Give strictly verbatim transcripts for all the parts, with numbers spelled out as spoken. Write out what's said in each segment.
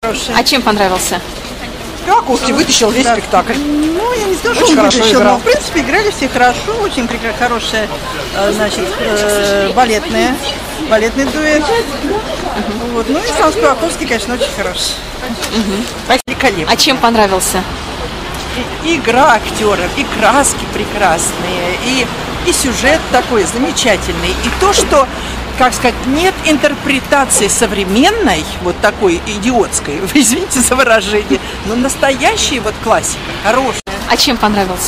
А чем понравился? Ракурси вытащил весь да. спектакль. Ну, я не знаю, что он вытащил, но в принципе играли все хорошо, очень прекрасно, хорошая, значит, э, балетная, балетный дуэт. Uh-huh. Вот. Ну и сам Спиваковский, конечно, очень хороший. Uh-huh. Великолепно. А чем понравился? И, игра актеров, и краски прекрасные, и, и сюжет такой замечательный, и то, что, как сказать, нет интерпретации современной, вот такой идиотской, извините за выражение, но настоящая вот классика, хорошая. А чем понравился?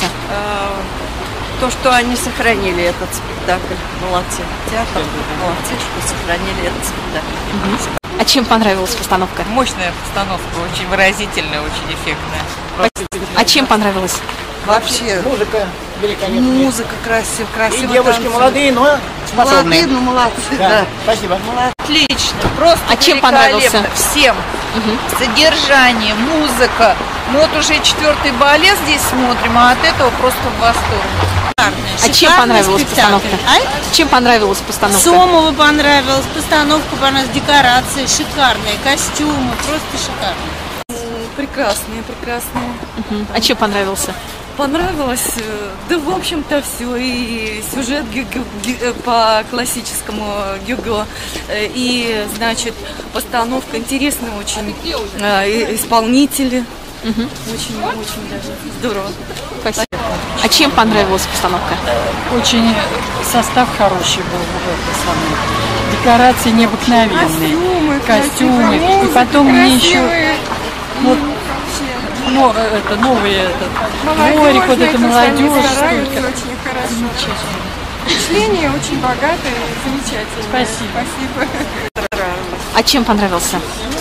То, что они сохранили этот спектакль. Молодцы. Театр, молодцы, что сохранили этот спектакль. Угу. А чем понравилась постановка? Мощная постановка, очень выразительная, очень эффектная. А чем понравилась? Вообще музыка великолепная. Музыка красивая, красиво. И девушки танцуют. Молодые, но способные. Молодые, но молодцы. Да. Да. Спасибо. Отлично, просто а чем понравился? Всем. Угу. Содержание, музыка. Мы вот уже четвертый балет здесь смотрим, а от этого просто в восторге. А чем понравилась постановка? А? Чем понравилась постановка? Сомову понравилась, постановка понравилась, декорации шикарные, костюмы, просто шикарные. Прекрасные, прекрасные. Uh-huh. А чем понравился? Понравилось, да в общем-то все, и сюжет Гюго, Гюго, по классическому Гюго, и, значит, постановка интересная очень, исполнители. Uh-huh. Очень, очень даже здорово. Спасибо. А чем понравилась постановка? Очень состав хороший был в самом. Декорации необыкновенные, костюмы. костюмы. И потом мне еще вот, но, это, новый этот дворик, вот это молодежь. Очень хорошо. Впечатление очень богатое, замечательное. Спасибо. Спасибо. А чем понравился?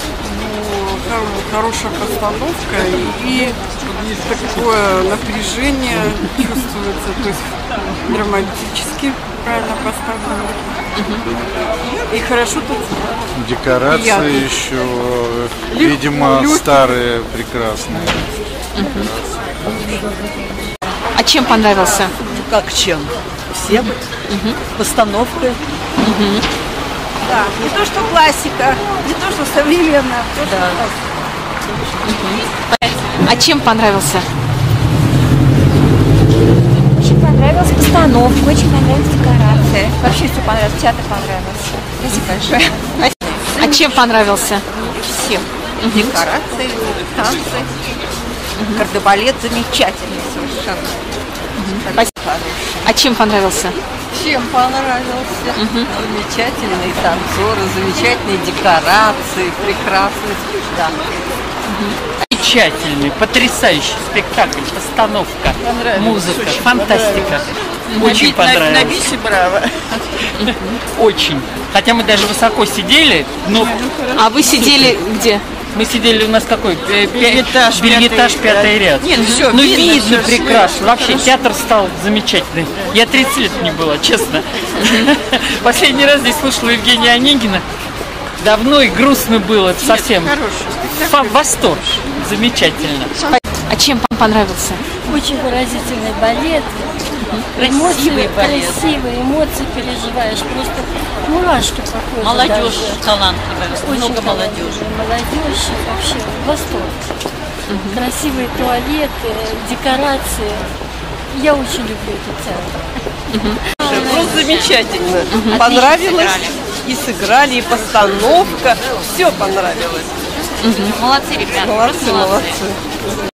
Хорошая постановка и такое напряжение чувствуется, то есть драматически правильно поставлено. Uh-huh. И хорошо тут. Декорации приятно. Еще, Легко, видимо, легкие. Старые, прекрасные. Uh-huh. А чем понравился? Как чем? Всем. Uh-huh. Постановкой. Uh-huh. Да, не то, что классика, не то, что современная, а то, да. Угу. А чем понравился? Очень понравилась постановка, очень понравилась декорация. Вообще все понравилось, театр понравился. Спасибо большое. А чем понравился? Всем. Угу. Декорации, танцы. Угу. Кардебалет замечательный совершенно. Угу. Спасибо. А чем понравился? Чем понравился? Угу. Замечательные танцоры, замечательные декорации, прекрасный спектакль. Угу. Замечательный, потрясающий спектакль, постановка, музыка, очень фантастика. Очень понравилось. На бисе браво. Очень. Хотя мы даже высоко сидели, но... А вы сидели где? Мы сидели, у нас какой? Бельетаж, Бельетаж, пятый ряд. Нет, все, ну видно, видно все прекрасно. все Вообще, хорошо. Театр стал замечательный. Я тридцать лет не была, честно. Последний раз здесь слушала Евгения Онегина. Давно и грустно было, это совсем. Восторг. Замечательно. А чем вам понравился? Очень выразительный балет. Эмоции, красивые эмоции переживаешь, просто мурашки похожи. Молодежь даже. талантливая, Очень много молодежи. Молодежь вообще восторг. Угу. Красивые туалеты, декорации. Я очень люблю этот театр. Угу. Просто замечательно. Угу. Понравилось. И сыграли, и постановка. Все понравилось. Угу. Молодцы, ребята. Молодцы, молодцы.